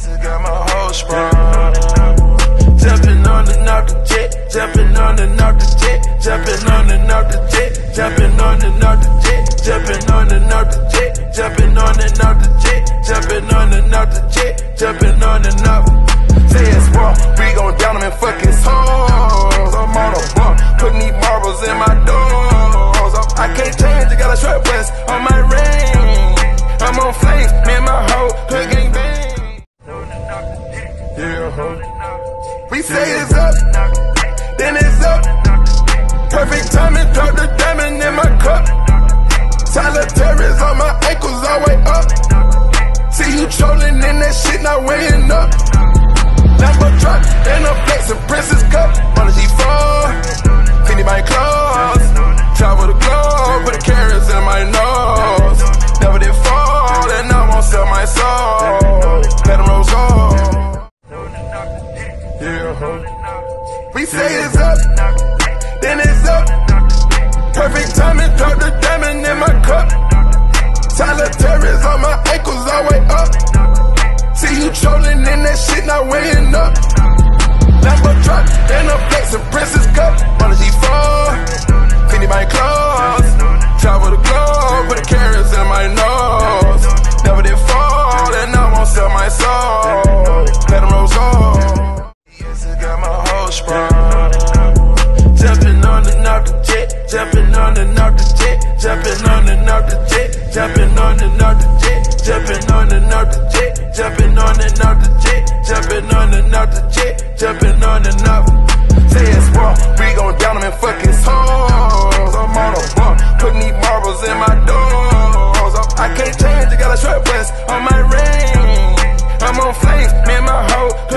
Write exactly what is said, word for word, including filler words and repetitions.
just got my whole sprung. Jumping on and off the jet, jumping on and off the jet, jumping on and off the jet, jumping on and off the jet, jumping on and off the jet, jumping on and off the jet, jumping on and off the jet, jumping on and off. Say it's raw, we gon' down them and fuck his hoes. I'm on a bump, putting these marbles in my doors. I can't change, I got a short west on my ring. I'm on flames, me and my hoe, hood gang bang. Yeah, ho. We say it's up, then it's up. Perfect timing, drop the diamond in my cup. Tyler Terry's on my ankles all way up. See you trolling in that shit, not weighing up. Lambo truck, and a flex and Princess cup. On a G four, Fendi my clothes. Travel the globe, put the carrots in my nose. Never did fall, and I won't sell my soul. Let them rose on. Yeah, ho. We say it's up, then it's up. Perfect timing, drop the diamond in my cup. Tyler Terry's on my ankles all way up. See you trolling in that shit, not weighing up. Lambo truck, and a flex and Princess cup. On a G four, Fendi my clothes. Travel the globe, put the carrots in my nose. Never did fall, and I won't sell my soul. Let them rose on. Just got my whole sprung. Jumping on and off the jet, jumping on and off the jet, jumping on and off the jet, jumping on and off the jet, jumping on and off the jet, jumping on and off the jet, jumping on and off the jet, jumping on and off. Say it's raw, we gon' down them and fuck his hoes. I'm on a bump, putting these marbles in my doors. I can't change, I got a short west on my ring. I'm on flames, me and my hoe.